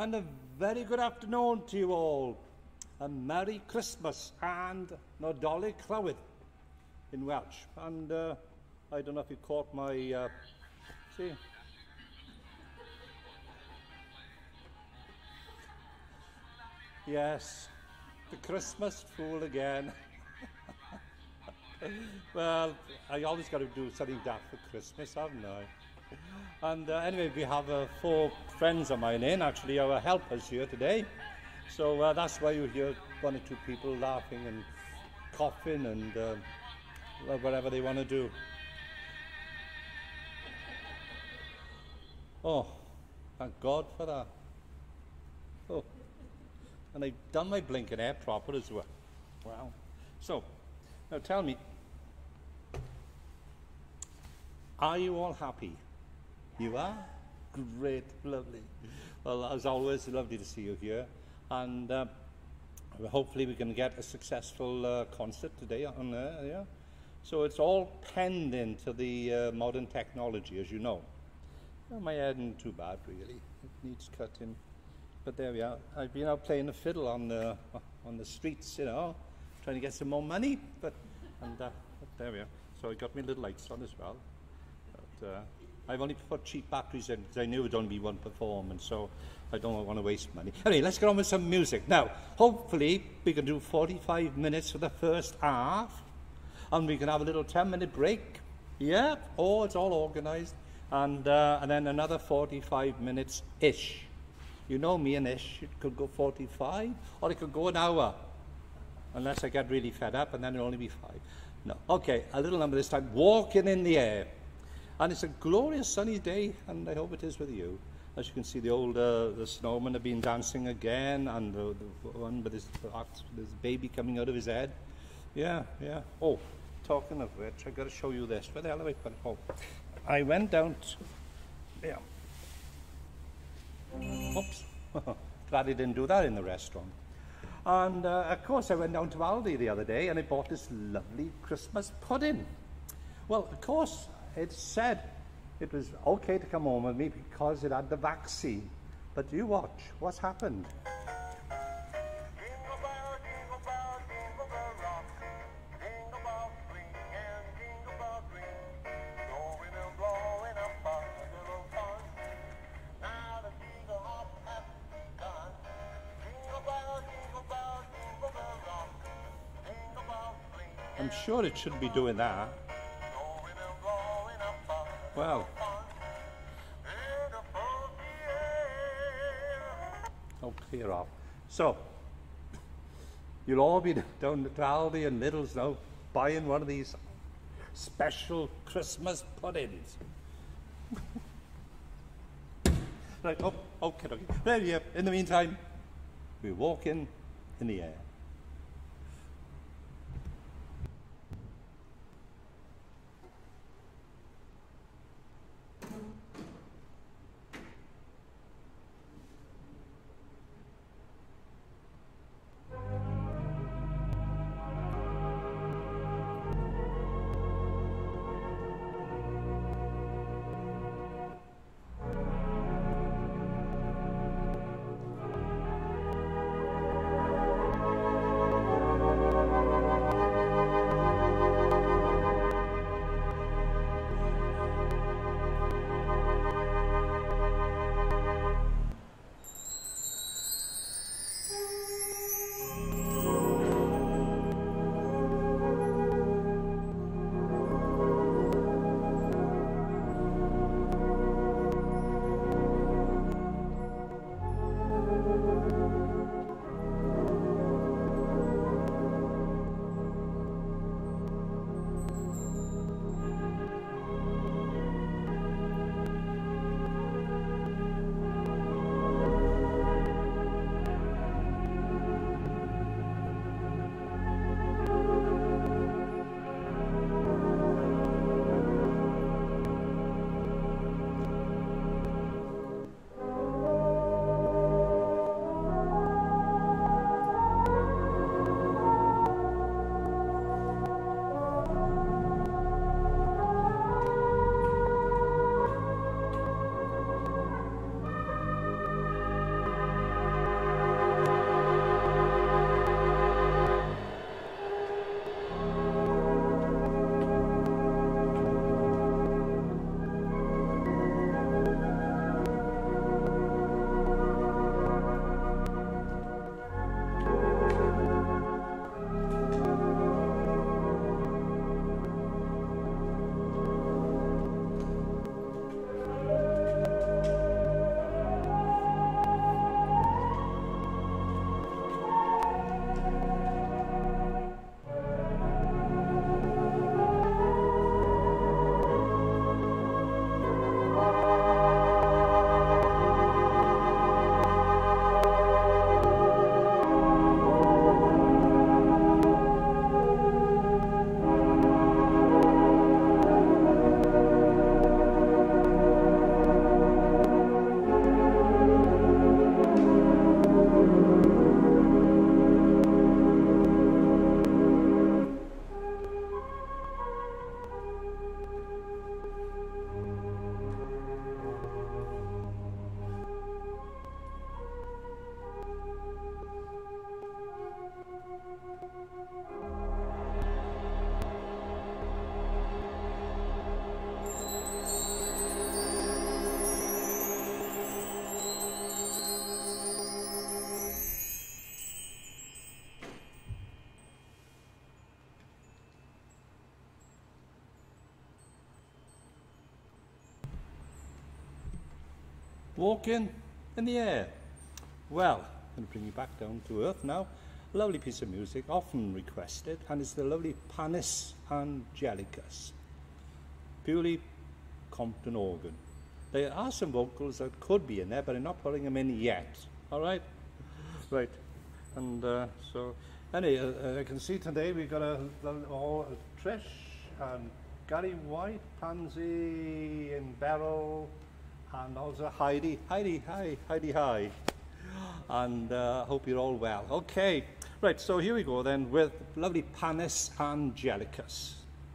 And a very good afternoon to you all. A Merry Christmas and Nadolig Clywyd in Welsh. And I don't know if you caught my, see? Yes, the Christmas fool again. Well, I always got to do something daft for Christmas, haven't I? And anyway, we have 4 friends of mine in, actually our helpers here today. So that's why you hear 1 or 2 people laughing and coughing and whatever they want to do. Oh, thank God for that. Oh, and I've done my blinking hair proper as well. Wow. So, now tell me, are you all happy? You are? Great, lovely. Well, as always, lovely to see you here. And hopefully we can get a successful concert today on there, yeah? So it's all penned into the modern technology, as you know. Well, my hair isn't too bad, really. It needs cutting. But there we are. I've been out playing the fiddle on the streets, you know, trying to get some more money. But there we are. So I got my little lights on as well. But I've only put cheap batteries in because I knew it would only be one performance, so I don't want to waste money. Anyway, let's get on with some music. Now, hopefully we can do 45 minutes for the first half, and we can have a little 10-minute break. Yeah, oh, it's all organised. And then another 45 minutes-ish. You know me and ish, it could go 45, or it could go an hour, unless I get really fed up, and then it'll only be 5. No, okay, a little number this time, Walking in the Air. And it's a glorious sunny day, and I hope it is with you. As you can see, the snowmen have been dancing again, and the one with his baby coming out of his head. Yeah, yeah. Oh, talking of which, I've got to show you this. Where the hell have I put it? Oh, I went down to, yeah. Oops. Glad I didn't do that in the restaurant. And, of course, I went down to Aldi the other day, and I bought this lovely Christmas pudding. Well, of course, it said it was okay to come home with me because it had the vaccine. But you watch, what's happened? I'm sure it should be doing that. Well, oh, clear off. So, you'll all be down to Aldi and Lidl's now buying one of these special Christmas puddings. Right, oh, okay. There you are. In the meantime, we're walking in the air. walking in the air. Well, I'm going to bring you back down to earth now. A lovely piece of music, often requested, and it's the lovely Panis Angelicus. Purely Compton organ. There are some vocals that could be in there, but I'm not putting them in yet. All right? Right. And so, anyway, I can see today we've got Trish and Gary White, Pansy and Beryl, and also Heidi. Heidi, hi. Heidi, hi. And hope you're all well. Okay. Right, so here we go then with lovely Panis Angelicus.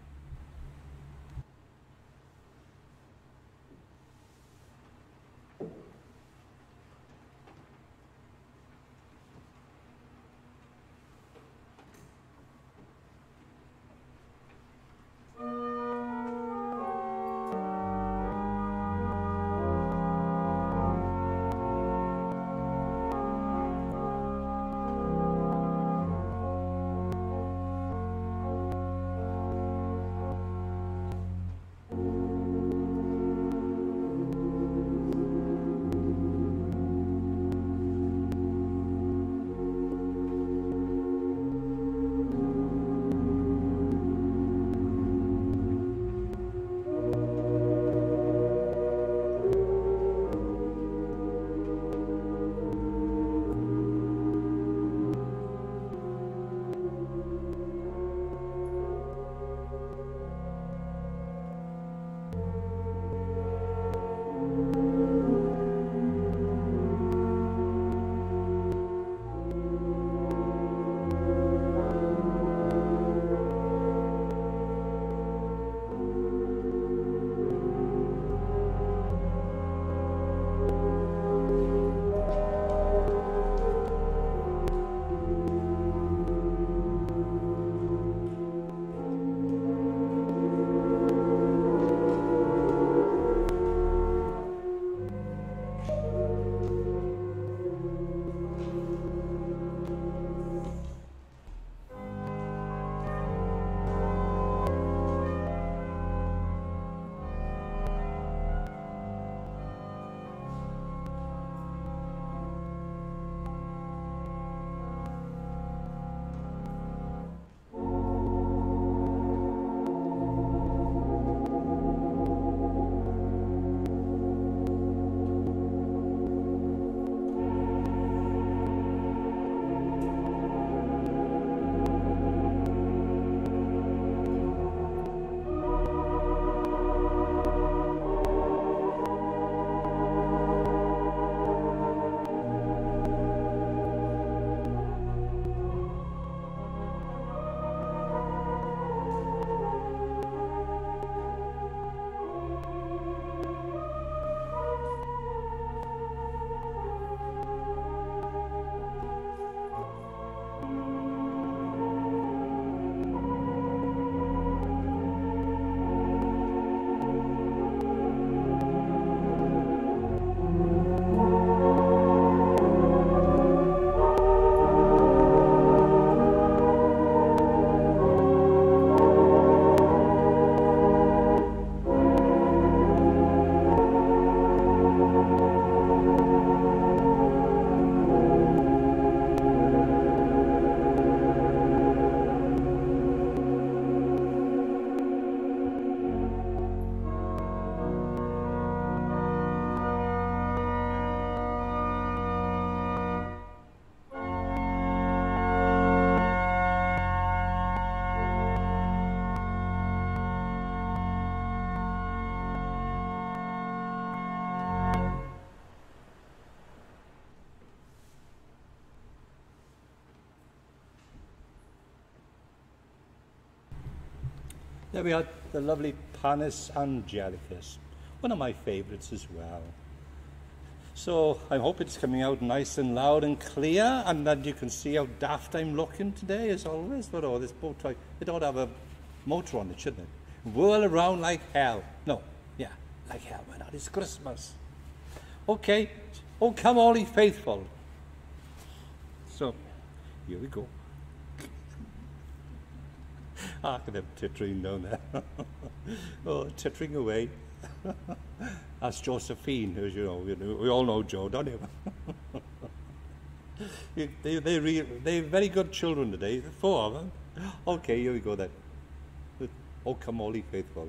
There we are, the lovely Panis Angelicus, one of my favourites as well. So I hope it's coming out nice and loud and clear, and that you can see how daft I'm looking today, as always. But oh, this boat toy, it ought to have a motor on it, shouldn't it? Whirl around like hell. No, yeah, like hell, why not? It's Christmas. Okay, oh come all ye faithful. So, here we go. I can have tittering down there. Oh, tittering away. That's Josephine, as you know. We all know Joe, don't you? They're very good children today. 4 of them. Okay, here we go then. Oh, come all ye faithful.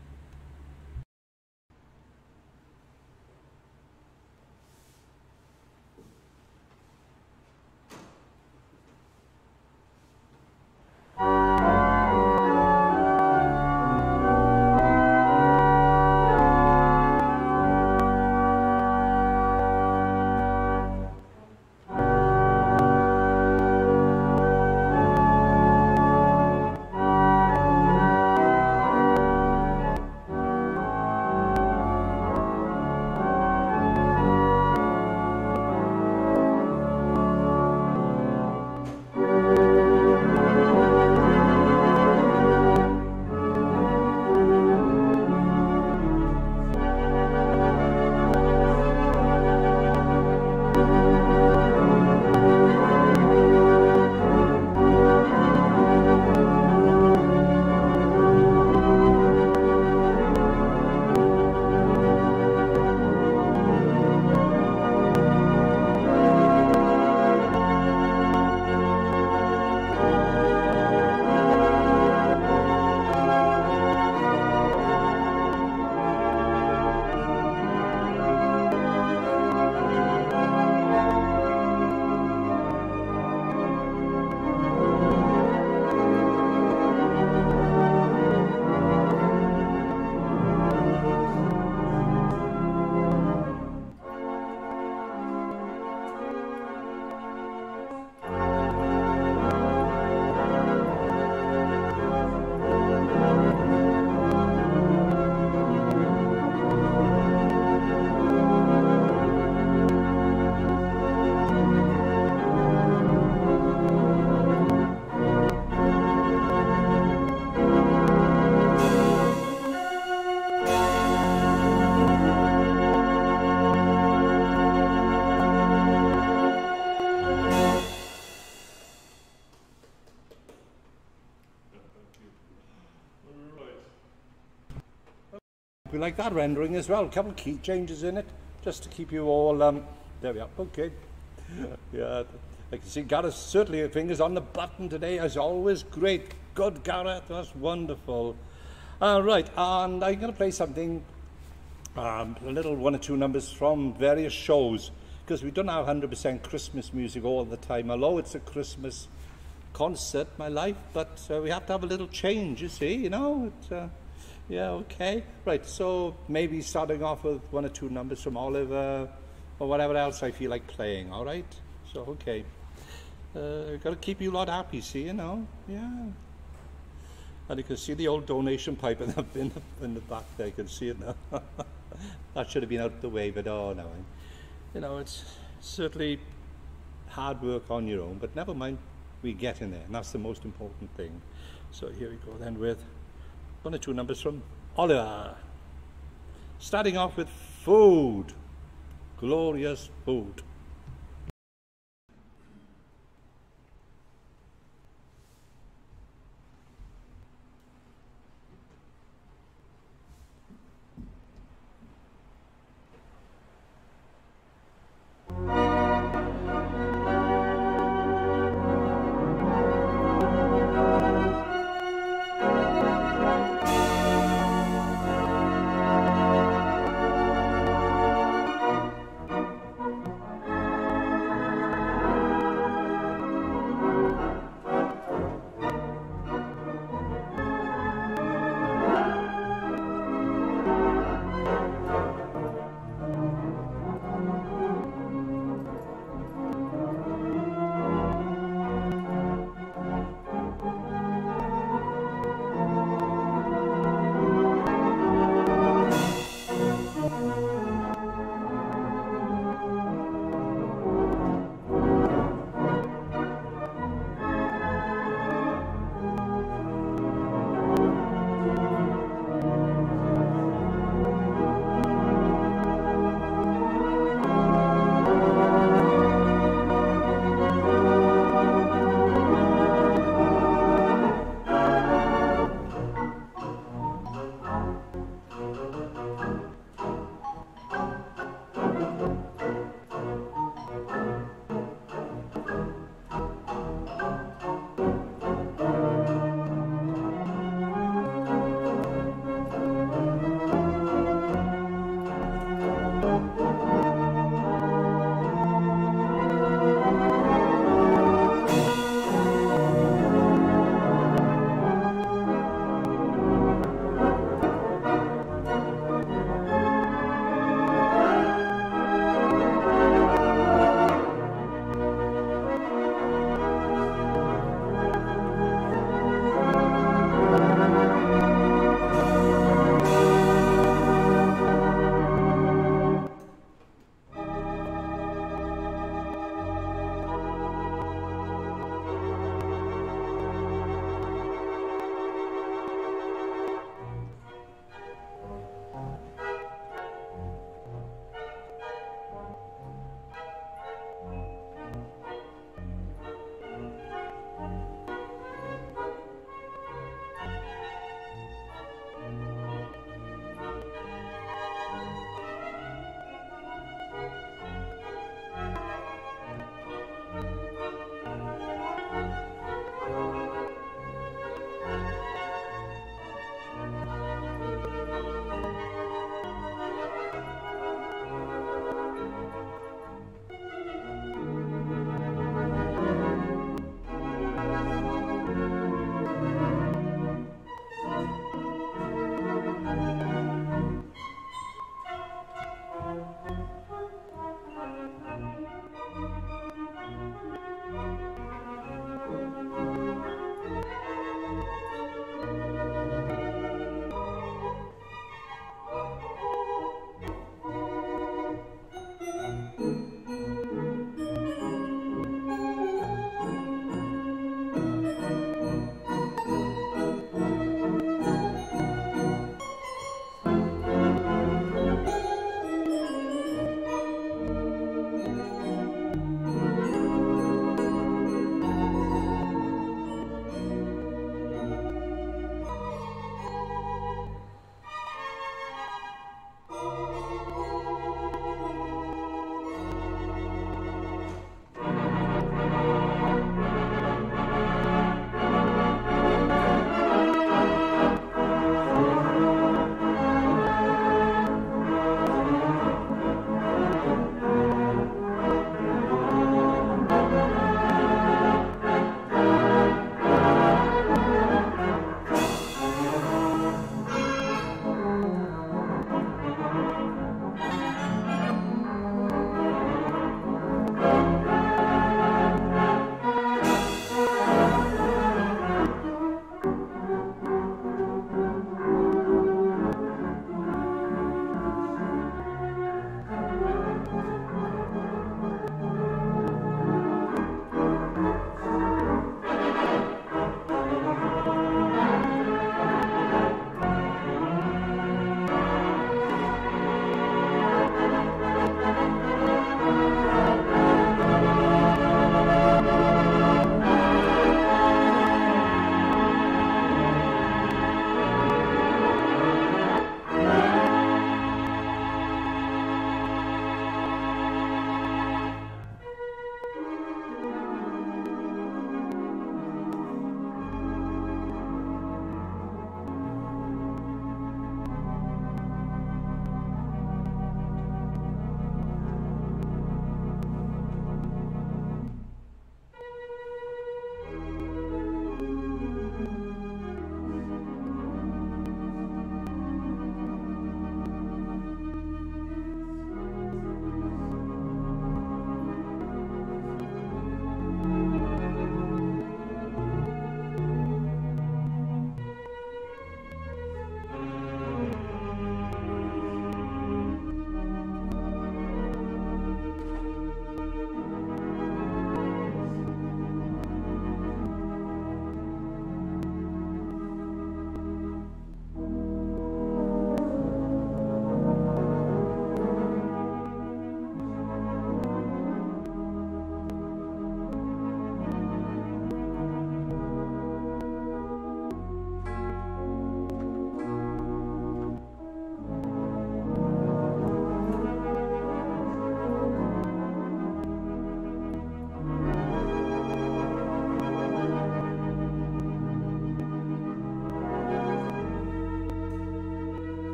We like that rendering as well. A couple of key changes in it, just to keep you all. There we are. Okay. Yeah, I can see Gareth certainly her fingers on the button today, as always. Great, good, Gareth. That's wonderful. Right, and I'm going to play something, a little 1 or 2 numbers from various shows, because we don't have 100% Christmas music all the time. Although it's a Christmas concert, my life, but we have to have a little change. You see, you know. Yeah, okay. Right, so maybe starting off with 1 or 2 numbers from Oliver or whatever else I feel like playing, all right? So, okay. Got to keep you lot happy, see, you know? Yeah. And you can see the old donation pipe in the back there. You can see it now. That should have been out the way, but oh no. You know, it's certainly hard work on your own, but never mind, we get in there, and that's the most important thing. So here we go then with 1 or 2 numbers from Oliver. Starting off with food. Glorious food.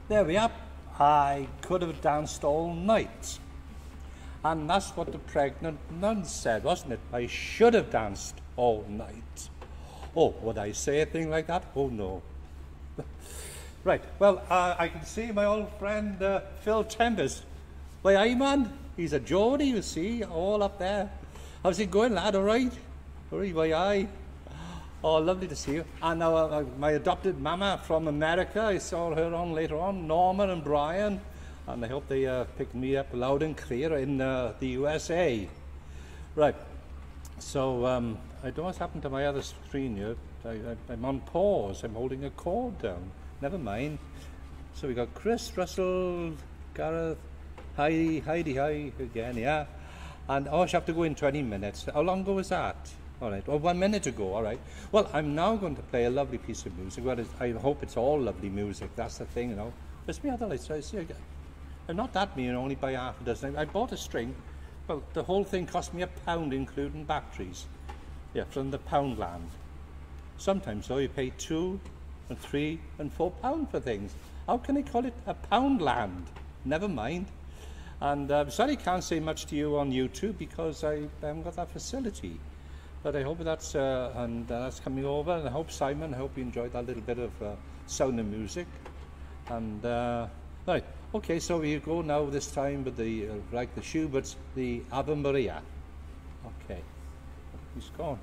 there we are. I could have danced all night. And that's what the pregnant nun said, wasn't it? I should have danced all night. Oh, would I say a thing like that? Oh, no. Right, well, I can see my old friend Phil Tempest. Why, aye, man, he's a Geordie, you see, all up there. How's it going, lad? All right? All right, why, aye. Oh, lovely to see you. And now my adopted mama from America, I saw her on later on, Norma and Brian. And I hope they pick me up loud and clear in the USA. Right, so I don't know what's happened to my other screen here. I'm on pause, I'm holding a chord down. Never mind. So we got Chris, Russell, Gareth, Heidi, hi again, yeah. And I have to go in 20 minutes. How long ago was that? All right, well, 1 minute ago, all right. Well, I'm now going to play a lovely piece of music. Well, I hope it's all lovely music. That's the thing, you know. Where's my other lights? I see again. I'm not that mean, only by half a dozen. I bought a string. Well, the whole thing cost me £1, including batteries. Yeah, from the Poundland. Sometimes, though, you pay £2 and £3 and £4 for things. How can I call it a Poundland? Never mind. And I'm sorry I can't say much to you on YouTube because I haven't got that facility. But I hope that's coming over. And I hope, Simon, I hope you enjoyed that little bit of sound and music. And, right, okay, so we go now this time with the, like the Schubert's, the Ave Maria. Okay, he's gone.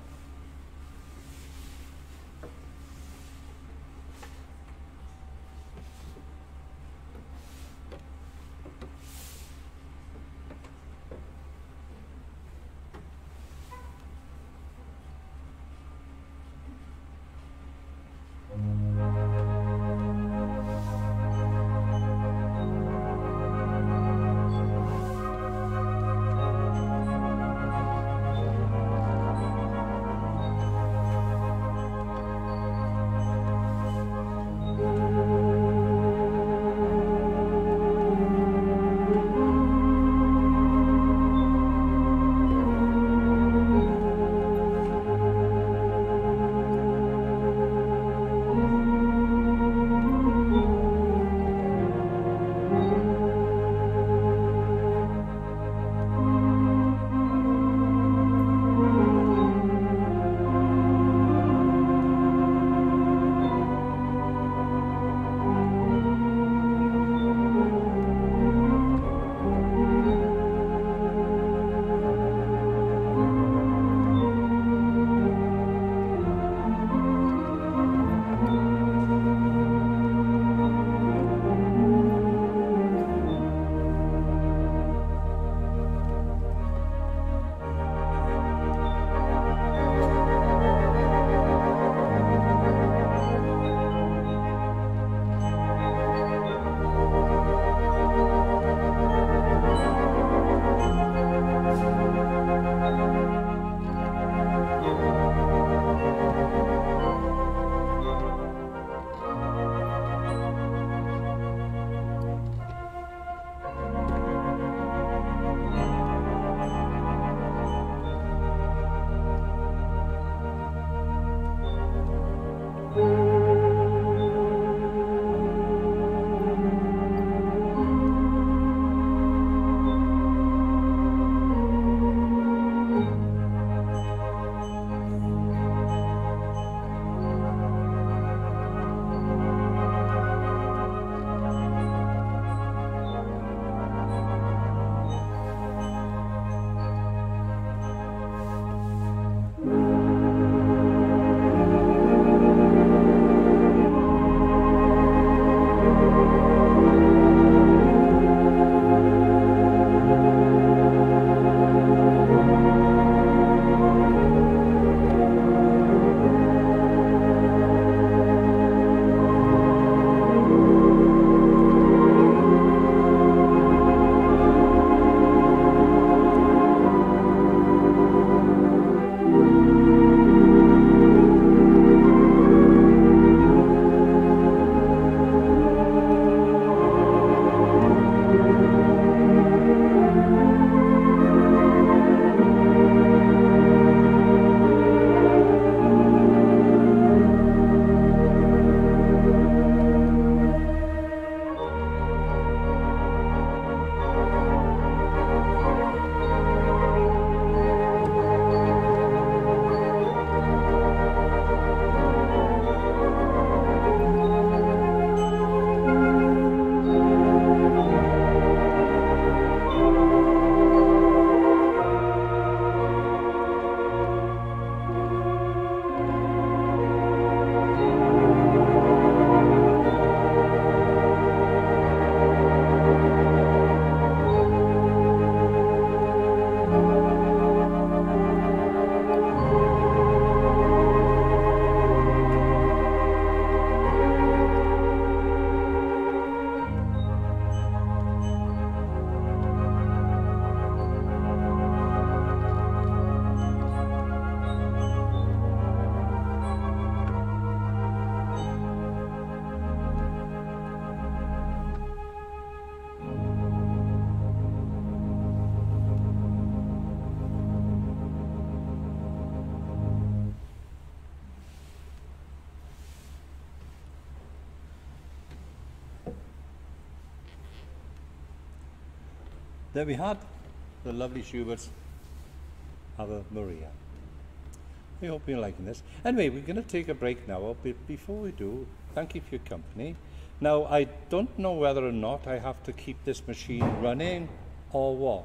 There we had the lovely Schubert's Ave Maria. I hope you're liking this. Anyway, we're going to take a break now, but before we do, thank you for your company. Now, I don't know whether or not I have to keep this machine running or what.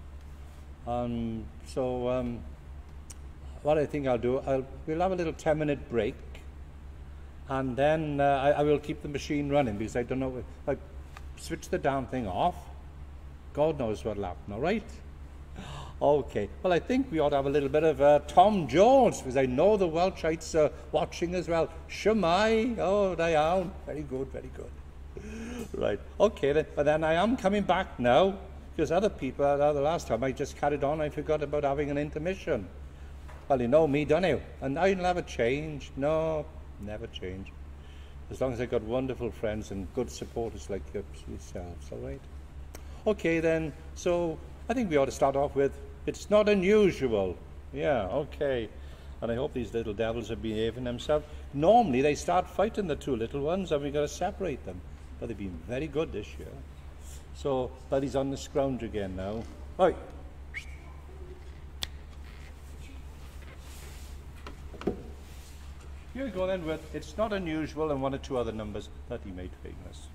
What I think I'll do, we'll have a little 10-minute break, and then I will keep the machine running, because I don't know, if I switch the damn thing off, God knows what'll happen, all right? Okay, well, I think we ought to have a little bit of Tom Jones, because I know the Welshites are watching as well. Shemai, oh, they are. Very good, very good. Right, okay, then, but then I am coming back now, because other people, the last time I just carried on, I forgot about having an intermission. Well, you know me, don't you? And I'll never change. No, never change. As long as I've got wonderful friends and good supporters like yourselves, all right? Okay, then, so I think we ought to start off with, it's not unusual. Yeah, okay. And I hope these little devils are behaving themselves. Normally, they start fighting the two little ones, and we've got to separate them. But they've been very good this year. So, Buddy's on the scrounge again now. Oi! Here we go then with It's Not Unusual and one or two other numbers that he made famous.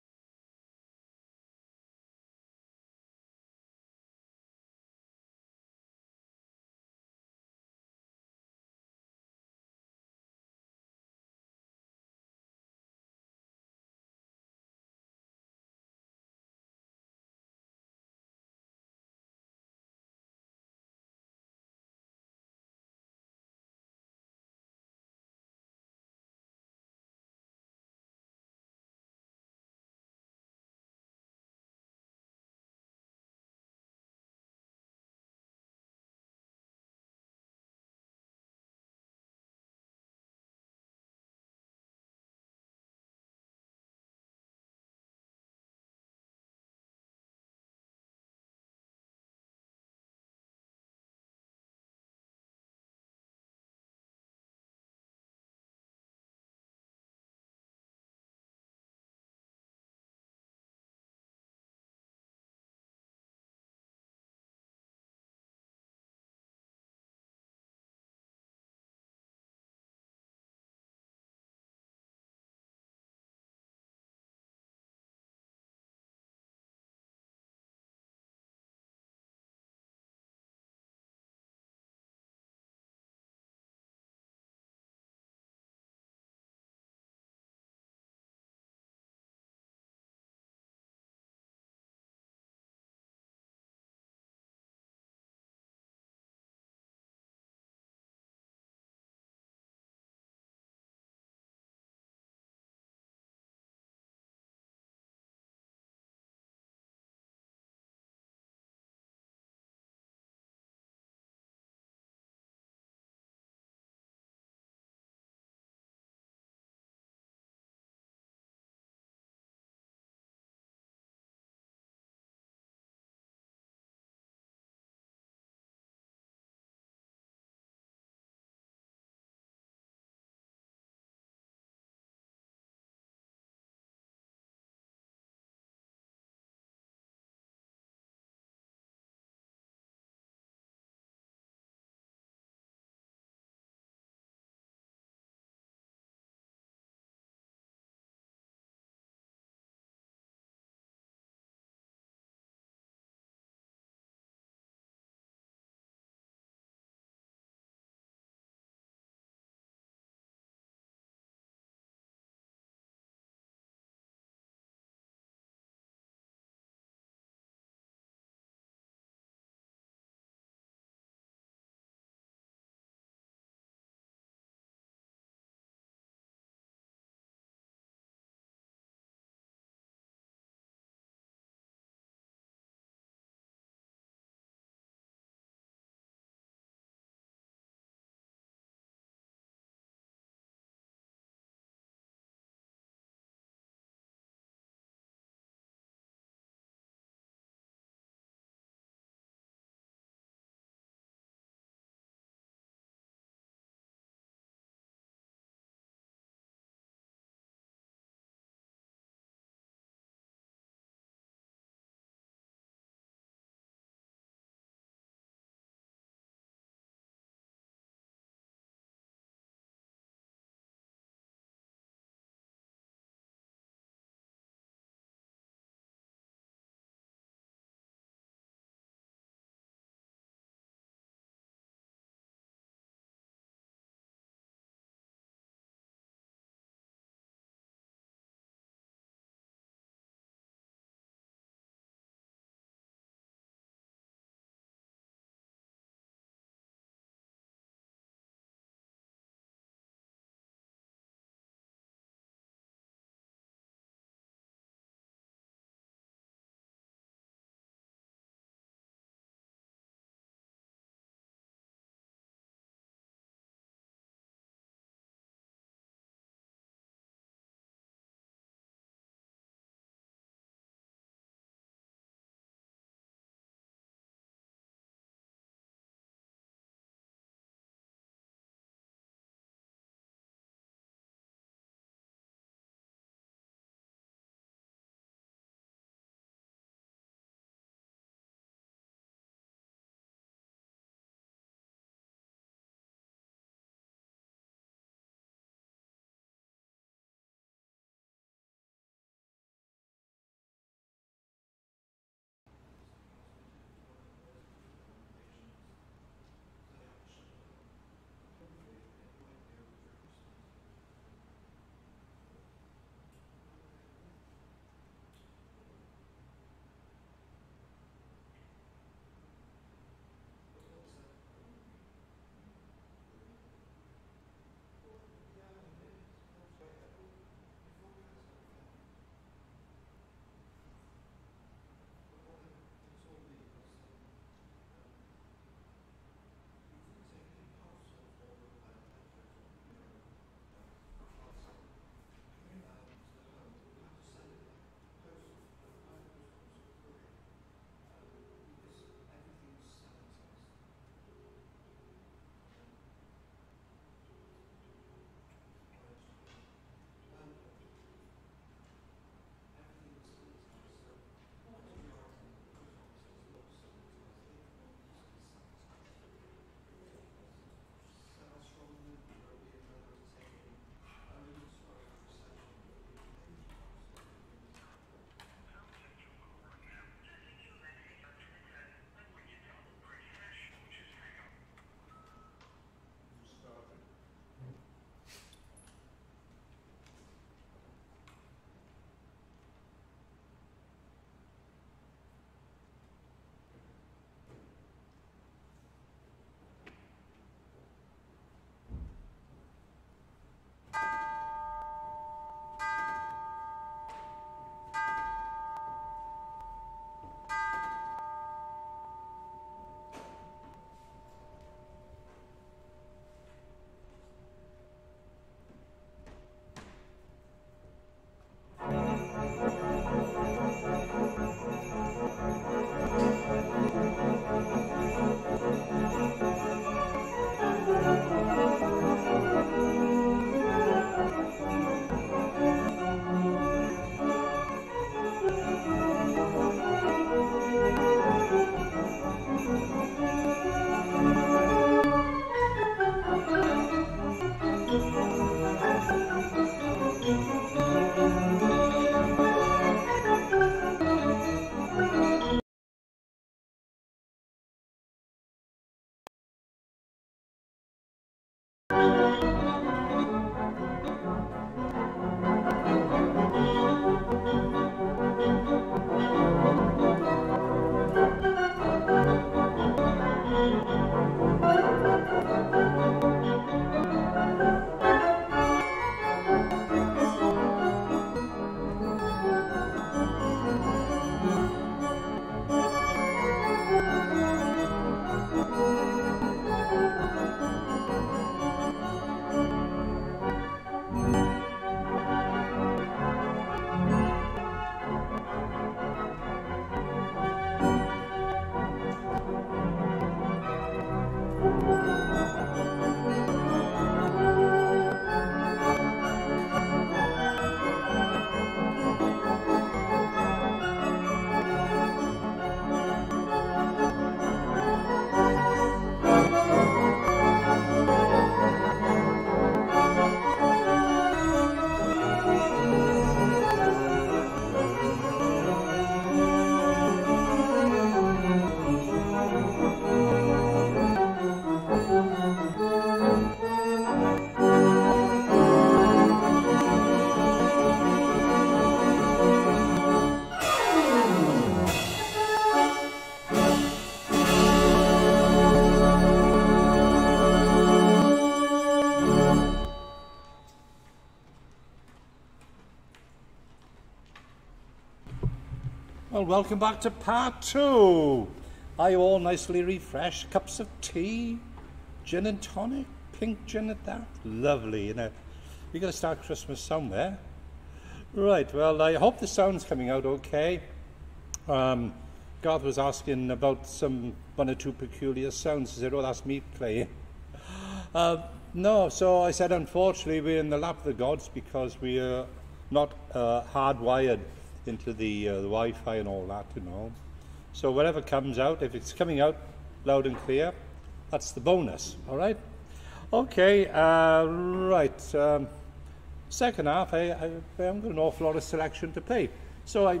Well, welcome back to part 2. Are you all nicely refreshed? Cups of tea, gin and tonic, pink gin at that. Lovely, isn't it? You've got to start Christmas somewhere. Right, well, I hope the sound's coming out okay. Garth was asking about one or two peculiar sounds. He said, oh, that's me playing. No, so I said, unfortunately, we're in the lap of the gods because we are not hardwired into the Wi-Fi and all that, you know. So whatever comes out, if it's coming out loud and clear, that's the bonus, all right? Okay, right. Second half, I haven't got an awful lot of selection to play. So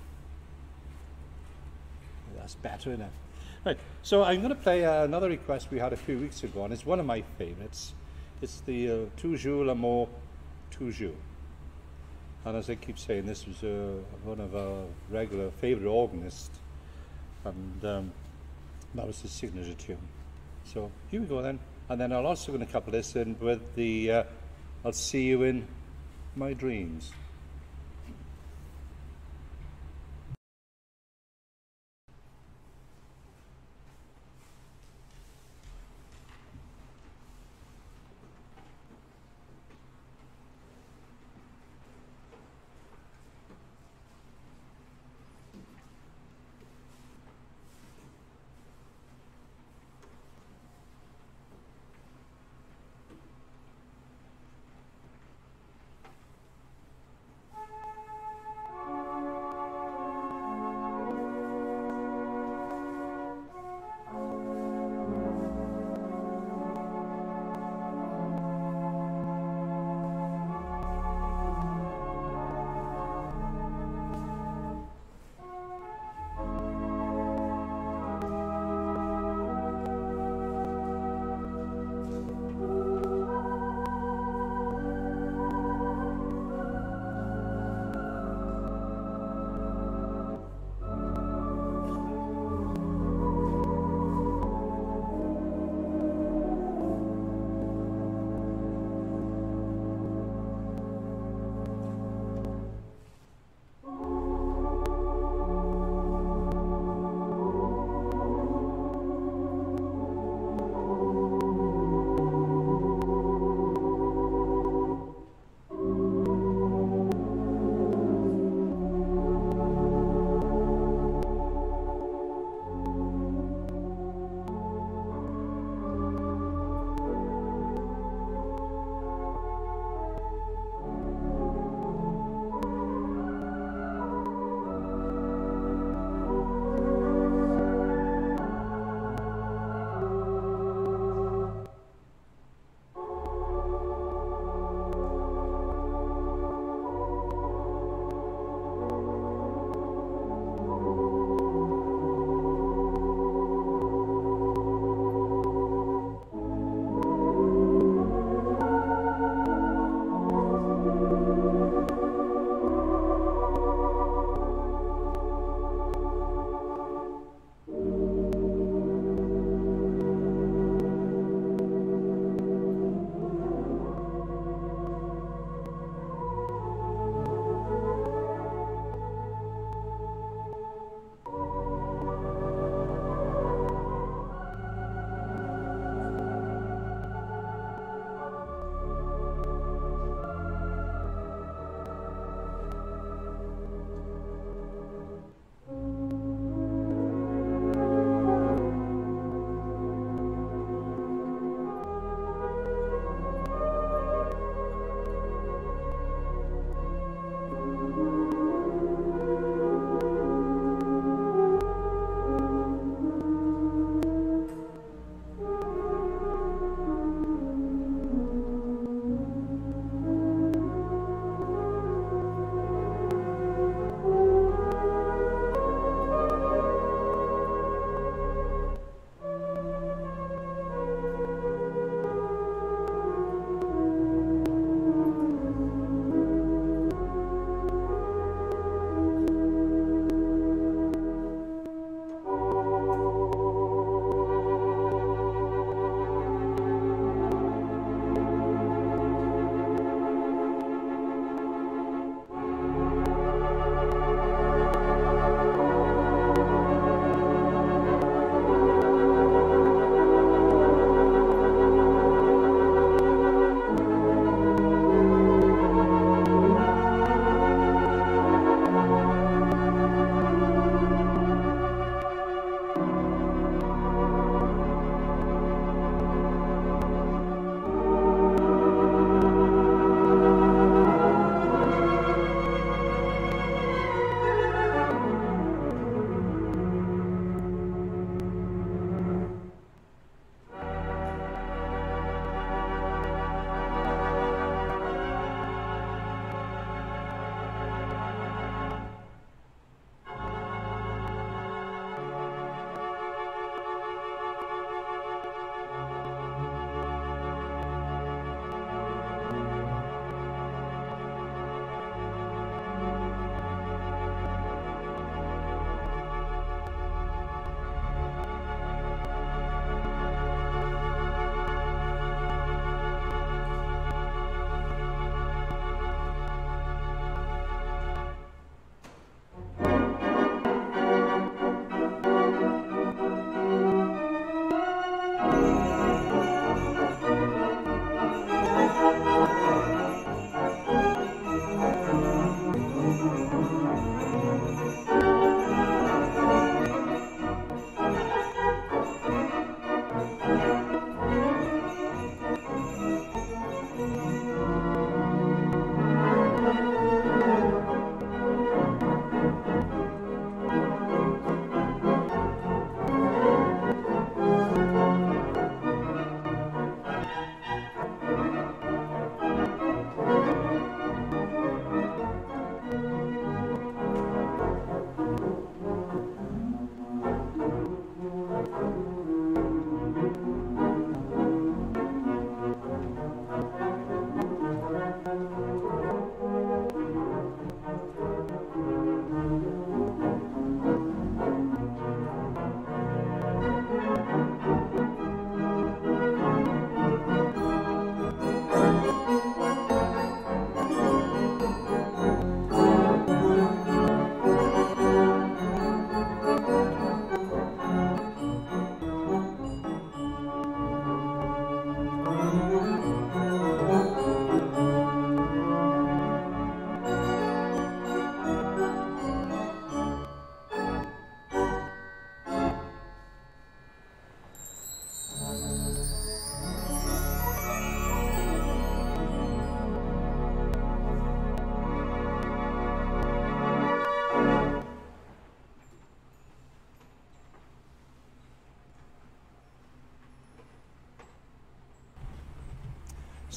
that's better, isn't it? Right, so I'm going to play another request we had a few weeks ago, and it's one of my favourites. It's the Toujours l'amour, toujours. And as I keep saying, this was one of our regular favourite organists, and that was his signature tune. So here we go then, and then I'll also going to couple this in with the I'll see you in my dreams.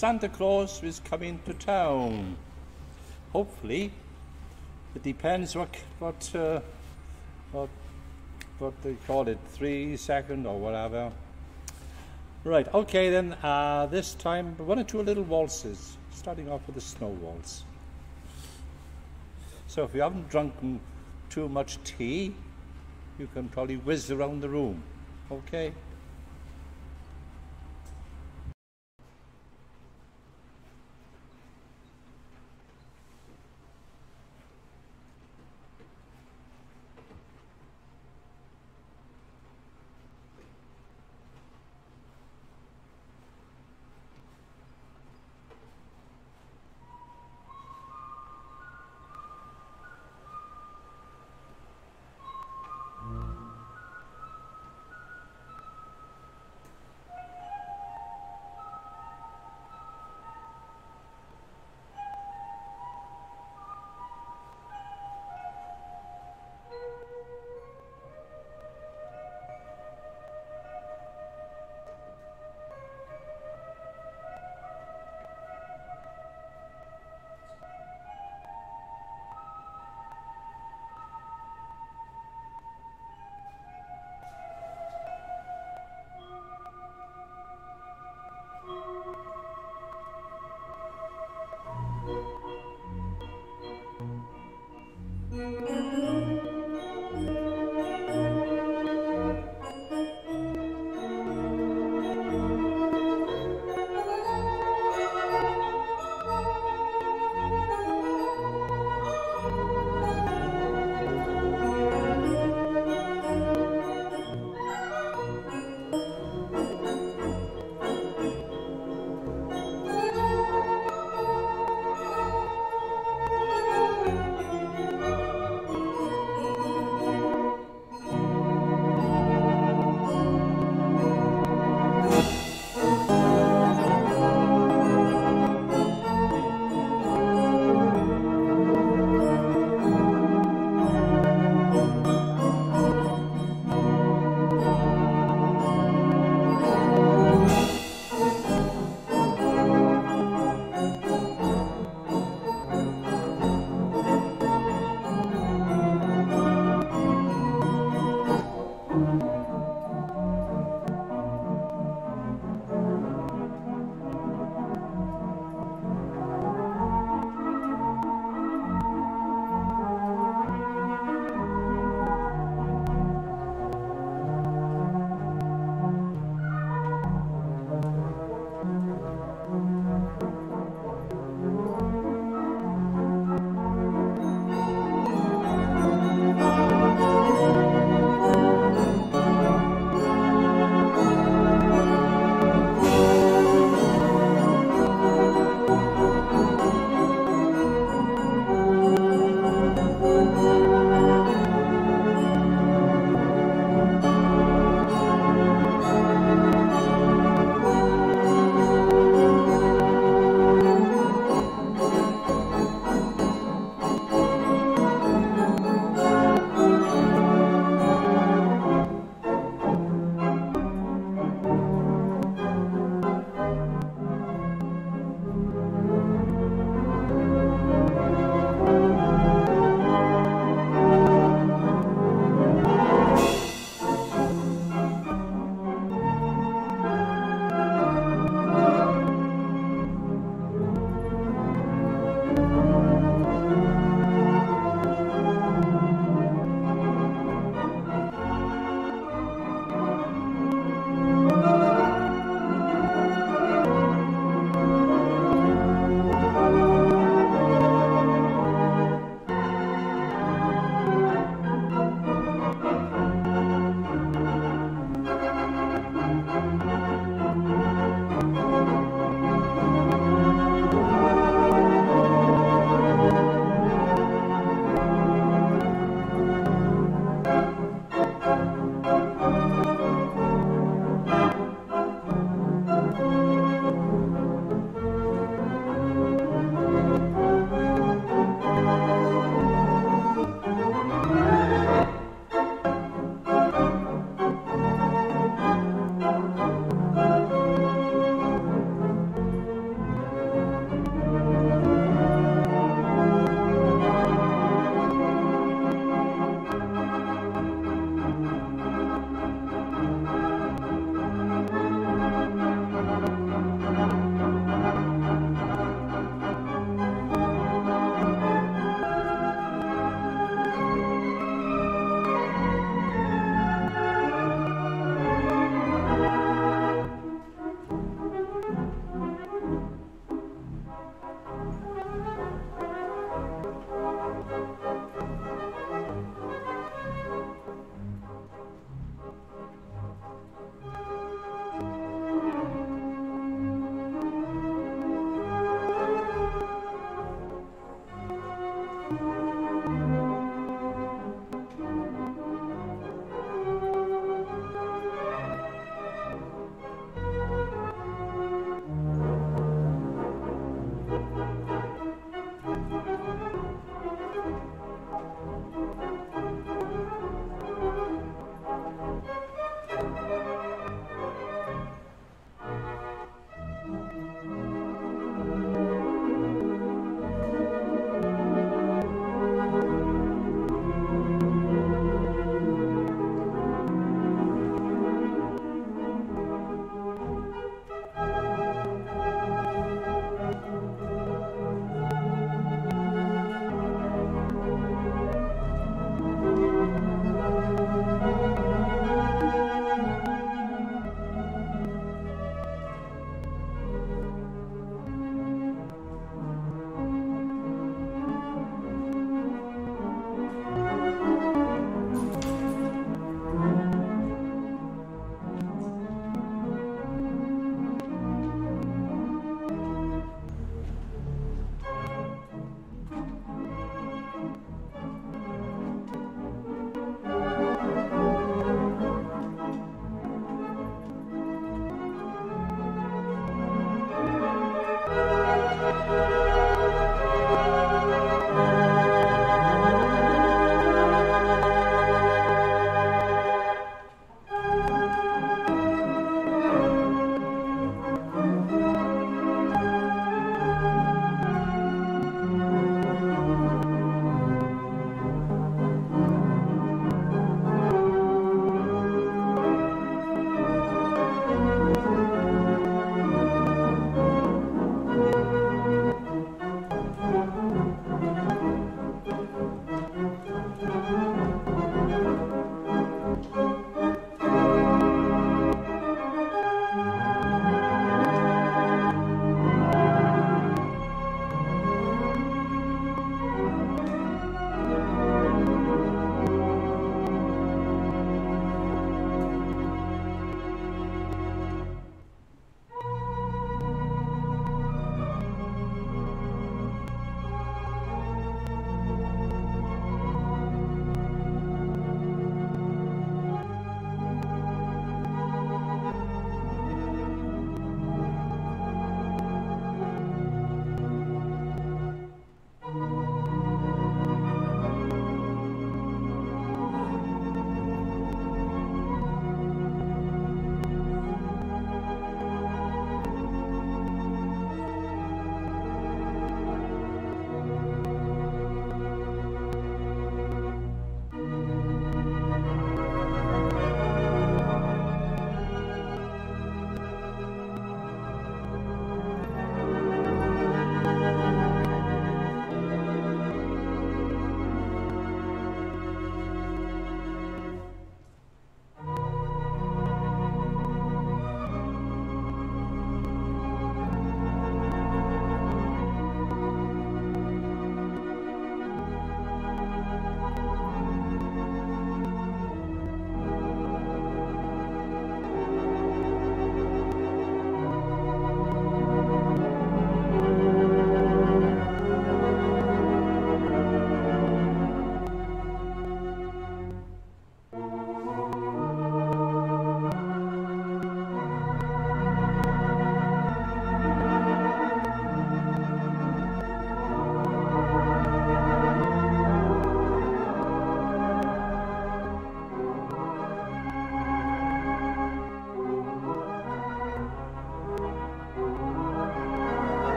Santa Claus is coming to town. Hopefully, it depends what they call it, 3 second or whatever. Right, okay then, this time we want to do a little waltzes, starting off with a snow waltz. So if you haven't drunken too much tea, you can probably whiz around the room, okay?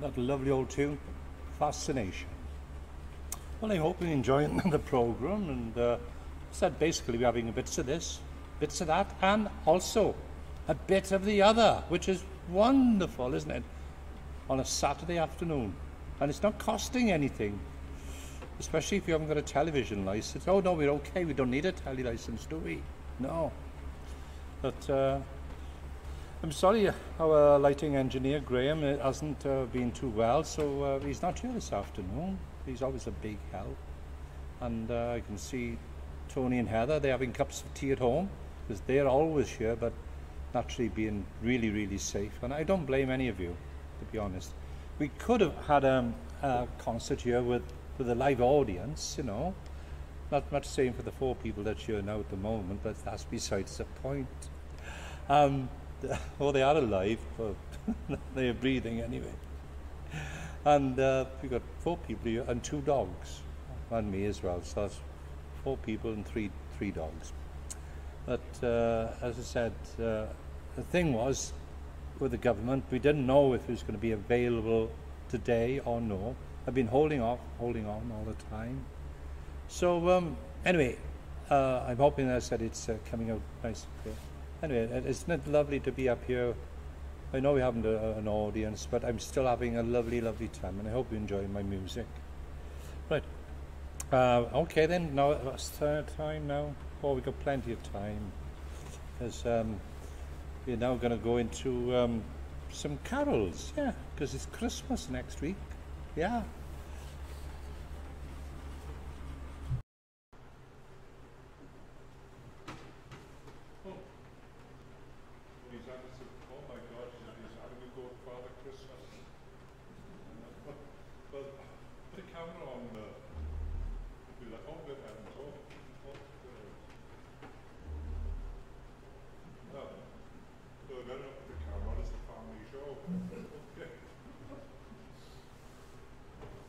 that lovely old tune, Fascination. Well, I hope you're enjoying the programme, and said basically we're having bits of this, bits of that, and also a bit of the other, which is wonderful, isn't it? On a Saturday afternoon, and it's not costing anything, especially if you haven't got a television license. Oh no, we're okay, we don't need a telly license, do we? No. But I'm sorry, our lighting engineer Graham hasn't been too well, so he's not here this afternoon. He's always a big help. And I can see Tony and Heather, they're having cups of tea at home, because they're always here, but naturally being really, really safe. And I don't blame any of you, to be honest. We could have had a concert here with a live audience, you know. Not much saying for the 4 people that's here now at the moment, but that's besides the point. Well, they are alive, but they are breathing anyway. And we've got 4 people here and 2 dogs, and me as well. So that's 4 people and three dogs. But as I said, the thing was, with the government, we didn't know if it was going to be available today or no. I've been holding on all the time. So anyway, I'm hoping, as I said, it's coming out nice and clear. Anyway, isn't it lovely to be up here? I know we haven't an audience, but I'm still having a lovely, lovely time, and I hope you enjoy my music. Right. Okay then, now it's time now. Oh, we've got plenty of time, because we're now going to go into some carols, yeah, because it's Christmas next week, yeah. Oh my God, he's having a go at Father Christmas. But put the camera on the... Be like, oh, good heavens, oh, no, no, no, no, put the camera on, it's a family show. Okay.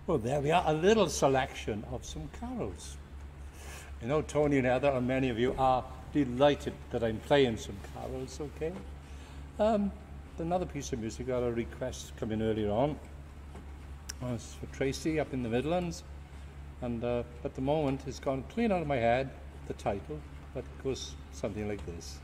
Well, there we are, a little selection of some carols. You know, Tony and Heather and many of you are delighted that I'm playing some carols, okay? Another piece of music, I got a request come in earlier on. It's for Tracy up in the Midlands. And at the moment, it's gone clean out of my head, the title, but it goes something like this.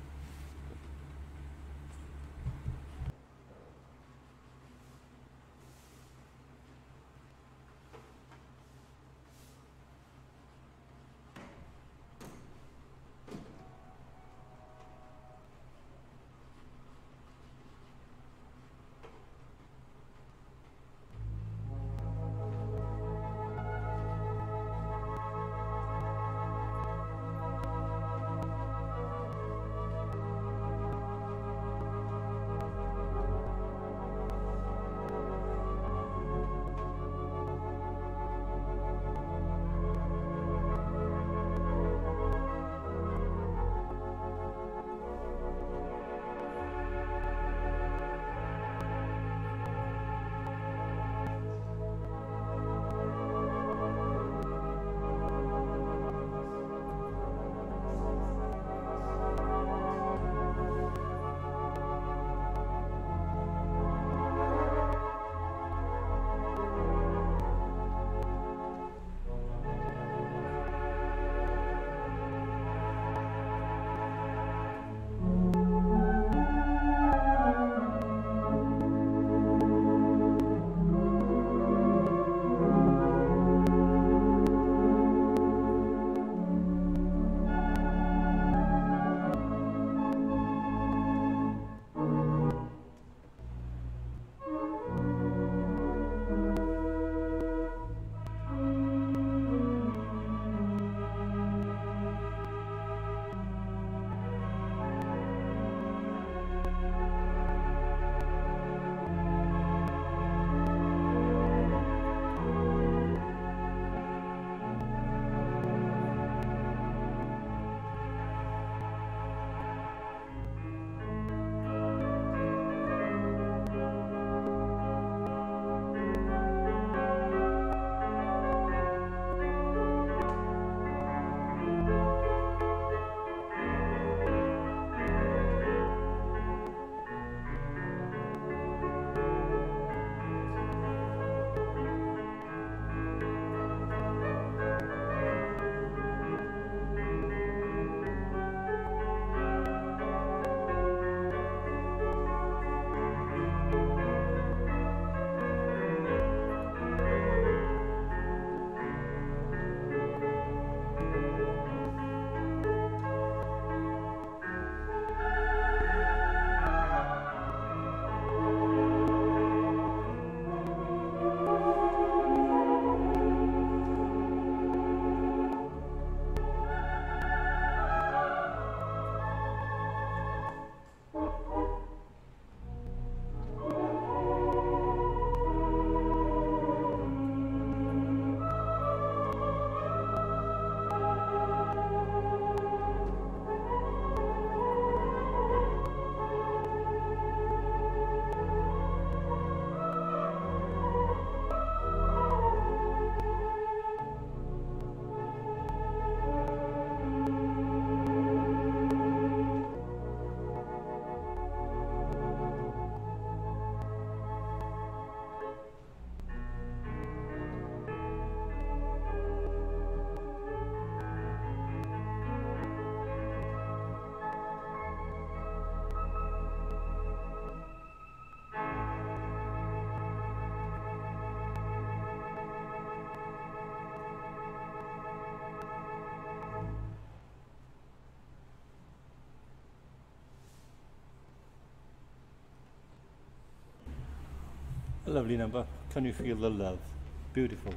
A lovely number. Can you feel the love? Beautiful.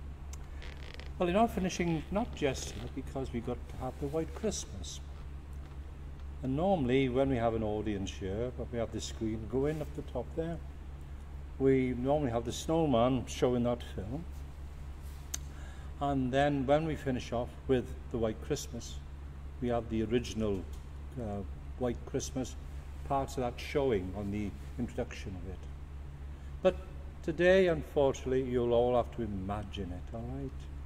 Well, you're not finishing, not just yet, because we've got to have the White Christmas. And normally, when we have an audience here, but we have the screen going up the top there, we normally have the snowman showing that film. And then when we finish off with the White Christmas, we have the original White Christmas, parts of that showing on the introduction of it. But Today, unfortunately, you'll all have to imagine it, alright?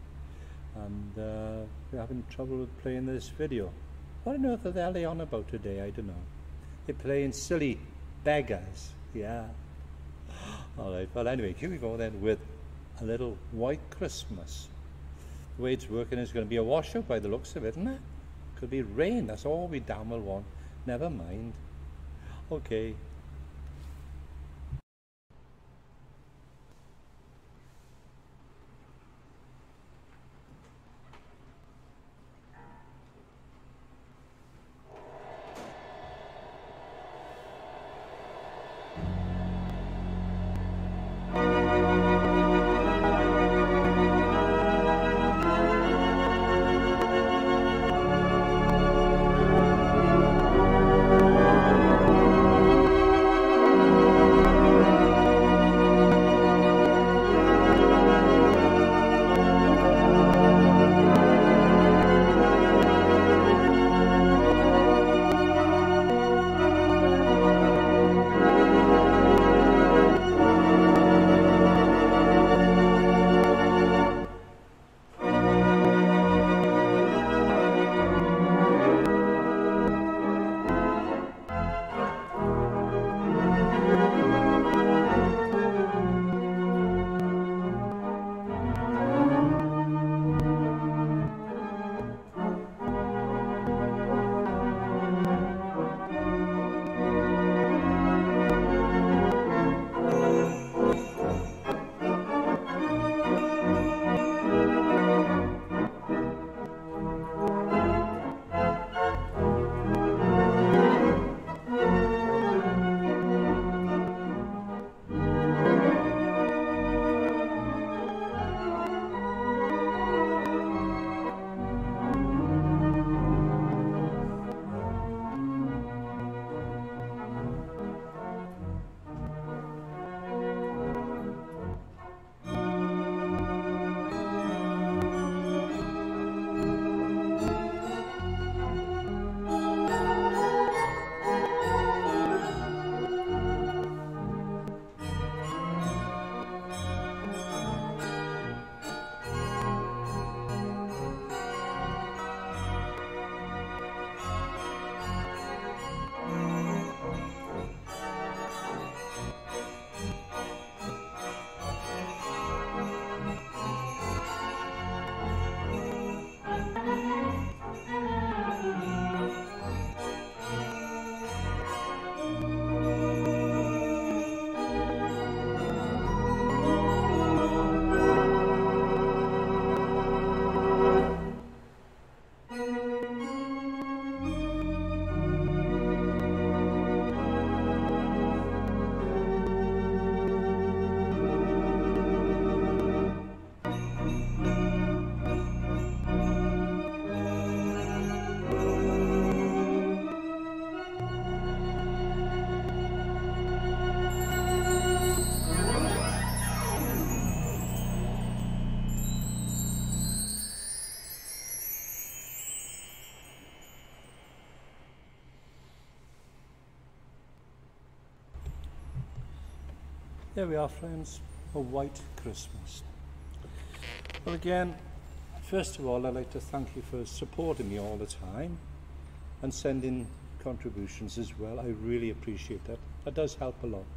And we're having trouble with playing this video. What on earth are they on about today? I don't know. They're playing silly beggars. Yeah. Alright, well anyway, here we go then with a little White Christmas. The way it's working is going to be a washout by the looks of it, isn't it? Could be rain, that's all we damn well want. Never mind. Okay. There we are, friends, a white Christmas. Well, again, first of all, I'd like to thank you for supporting me all the time and sending contributions as well. I really appreciate that. That does help a lot.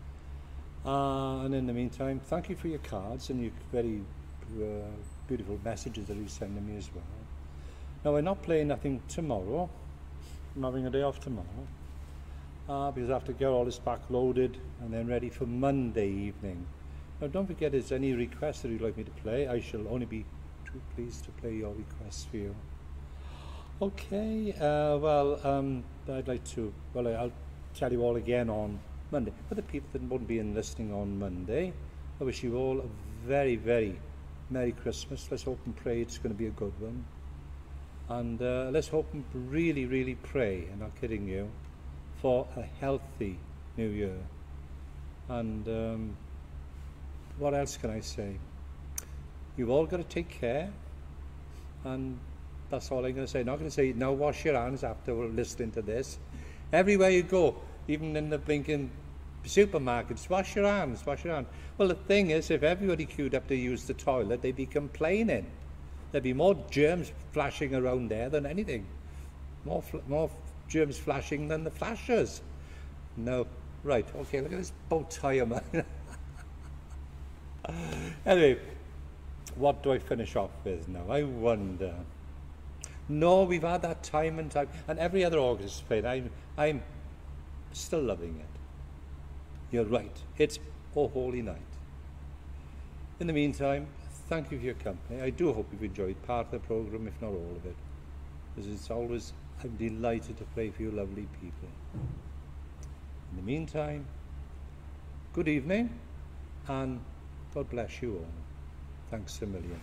And in the meantime, thank you for your cards and your very beautiful messages that you're sending me as well. Now, we're not playing nothing tomorrow. I'm having a day off tomorrow. Because I have to get all this back loaded and then ready for Monday evening. Now don't forget, if there's any requests that you'd like me to play, I shall only be too pleased to play your requests for you. Okay, I'd like to, I'll tell you all again on Monday. For the people that won't be listening on Monday, I wish you all a very, very Merry Christmas. Let's hope and pray it's going to be a good one. And let's hope and really, really pray, I'm not kidding you, for a healthy New Year. And what else can I say? You've all got to take care, and that's all I'm going to say. Not going to say, now wash your hands after listening to this. Everywhere you go, even in the blinking supermarkets, wash your hands, wash your hands. Well, the thing is, if everybody queued up to use the toilet, they'd be complaining. There'd be more germs flashing around there than anything. More germs flashing than the flashers. No. Right, okay, look at this bow tie of mine. Anyway, what do I finish off with now? I wonder. No, we've had that time and time. And every other August played, I'm still loving it. You're right. It's Oh Holy Night. In the meantime, thank you for your company. I do hope you've enjoyed part of the programme, if not all of it. Because it's always, I'm delighted to play for you lovely people. In the meantime, good evening, and God bless you all. Thanks a million.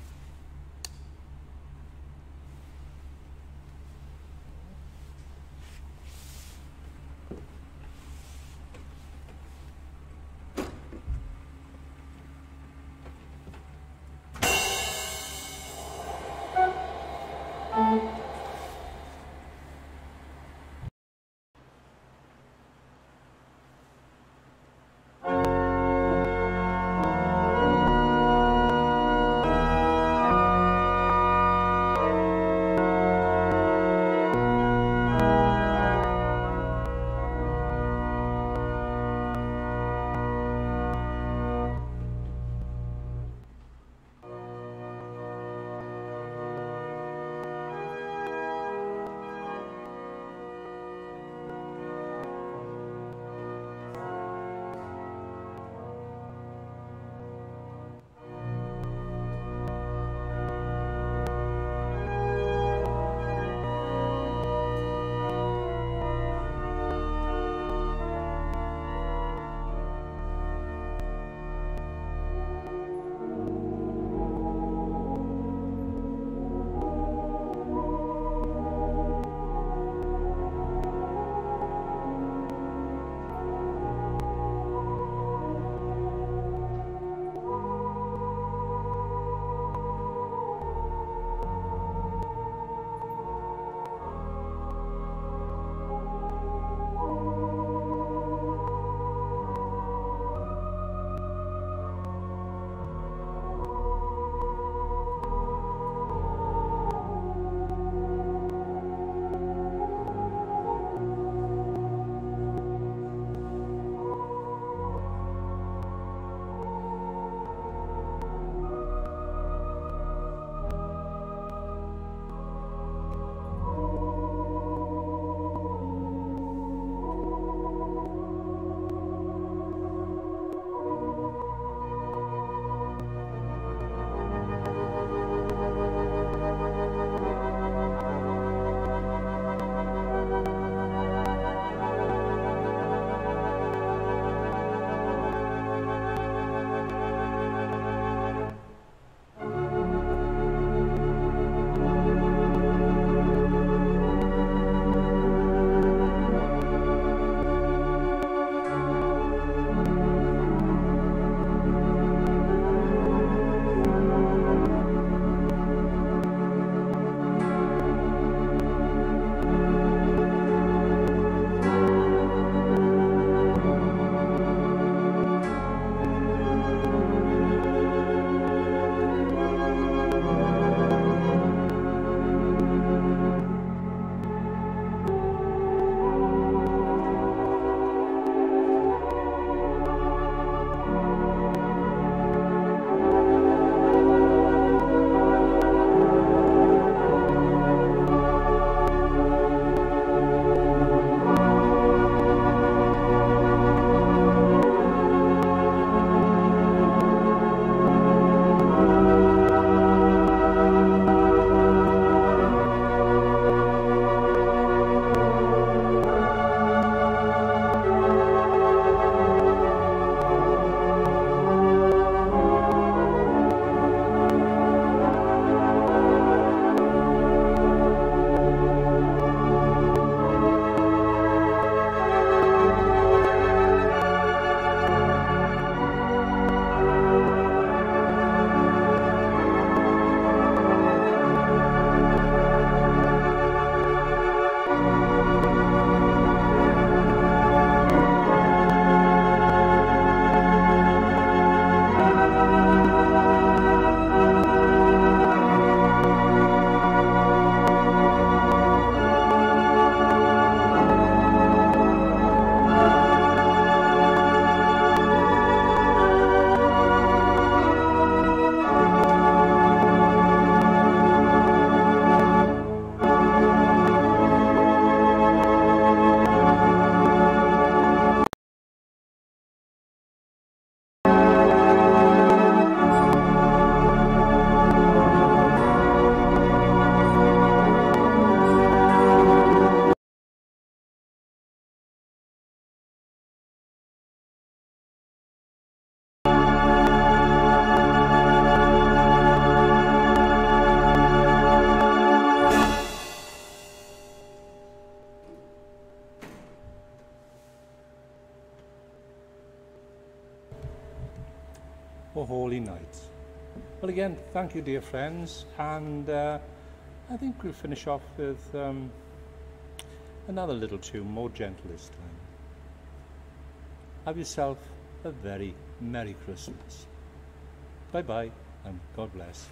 Well, again, thank you, dear friends, and I think we'll finish off with another little tune, more gentle this time. Have yourself a very Merry Christmas. Bye-bye, and God bless.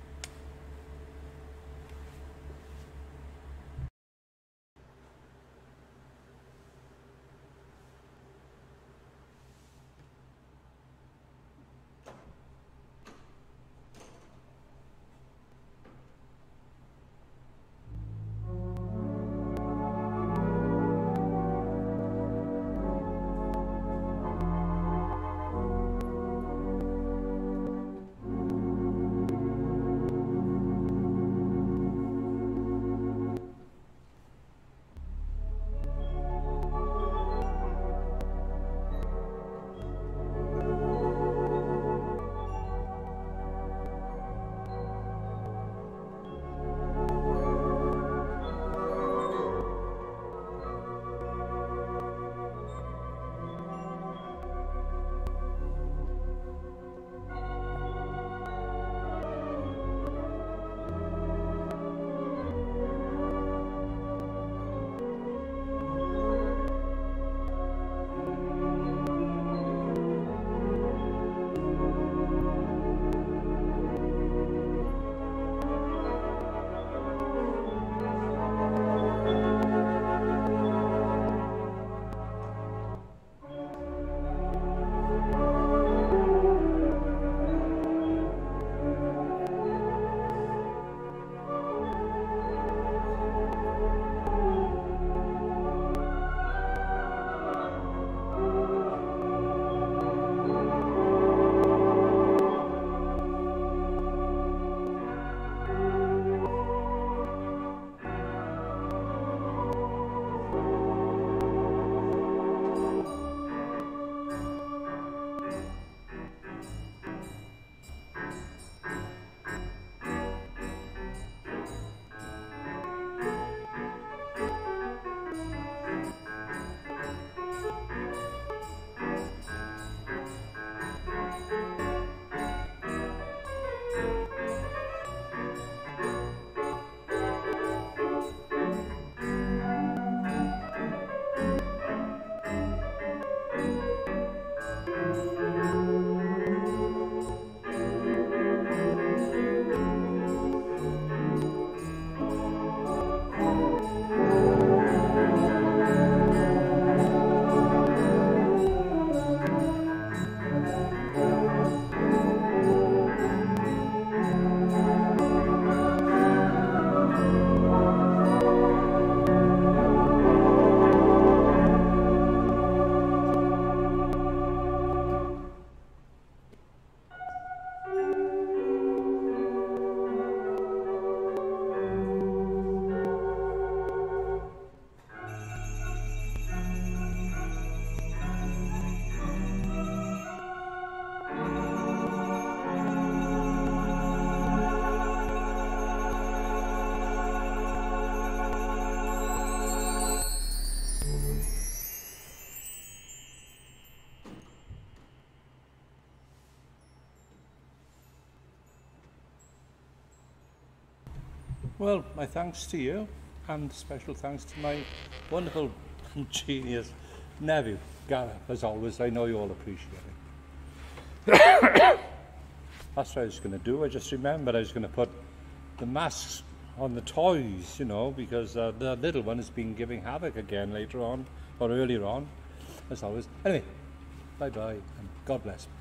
Well, my thanks to you, and special thanks to my wonderful genius nephew, Gareth. As always, I know you all appreciate it. That's what I was going to do. I just remembered I was going to put the masks on the toys, you know, because the little one has been giving havoc again later on, or earlier on, as always. Anyway, bye-bye, and God bless.